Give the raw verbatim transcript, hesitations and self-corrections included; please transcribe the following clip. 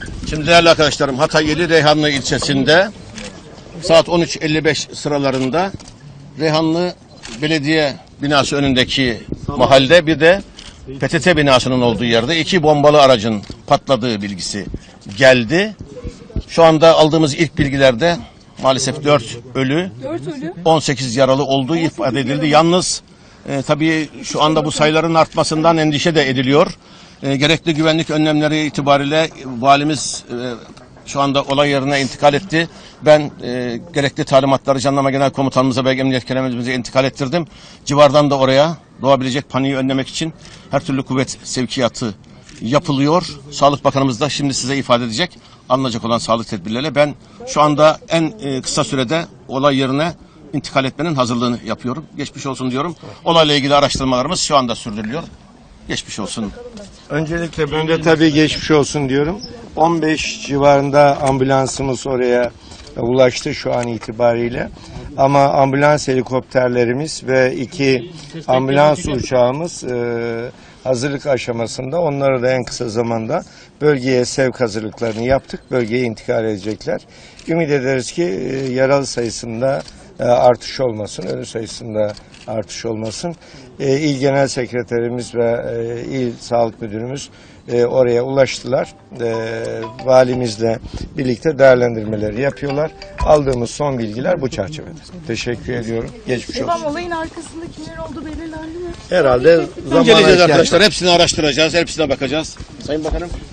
Şimdi değerli arkadaşlarım, Hatay ili Reyhanlı ilçesinde saat on üç elli beş sıralarında Reyhanlı Belediye binası önündeki mahallede bir de P T T binasının olduğu yerde iki bombalı aracın patladığı bilgisi geldi. Şu anda aldığımız ilk bilgilerde maalesef dört ölü, on sekiz yaralı olduğu ifade edildi. Yalnız e, tabii şu anda bu sayıların artmasından endişe de ediliyor. E, gerekli güvenlik önlemleri itibariyle valimiz e, şu anda olay yerine intikal etti. Ben e, gerekli talimatları Jandarma Genel Komutanımıza ve Emniyet Keremimize intikal ettirdim. Civardan da oraya doğabilecek paniği önlemek için her türlü kuvvet sevkiyatı yapılıyor. Sağlık Bakanımız da şimdi size ifade edecek. Alınacak olan sağlık tedbirleriyle ben şu anda en e, kısa sürede olay yerine intikal etmenin hazırlığını yapıyorum. Geçmiş olsun diyorum. Olayla ilgili araştırmalarımız şu anda sürdürülüyor. Geçmiş olsun. Öncelikle ben de tabii geçmiş olsun diyorum. on beş civarında ambulansımız oraya ulaştı şu an itibariyle. Ama ambulans helikopterlerimiz ve iki ambulans uçağımız e, hazırlık aşamasında. Onları da en kısa zamanda bölgeye sevk hazırlıklarını yaptık. Bölgeye intikal edecekler. Ümit ederiz ki e, yaralı sayısında e, artış olmasın, ölü sayısında artış olmasın. E, İl Genel Sekreterimiz ve e, İl Sağlık Müdürümüz e, oraya ulaştılar. E, valimizle birlikte değerlendirmeleri yapıyorlar. Aldığımız son bilgiler bu çerçevede. Teşekkür ediyorum. Geçmiş olsun. Efendim, olayın arkasında kimler olduğu belirlendi mi? Herhalde İnceleyeceğiz arkadaşlar. Hepsini araştıracağız. Hepsine bakacağız. Sayın Bakanım.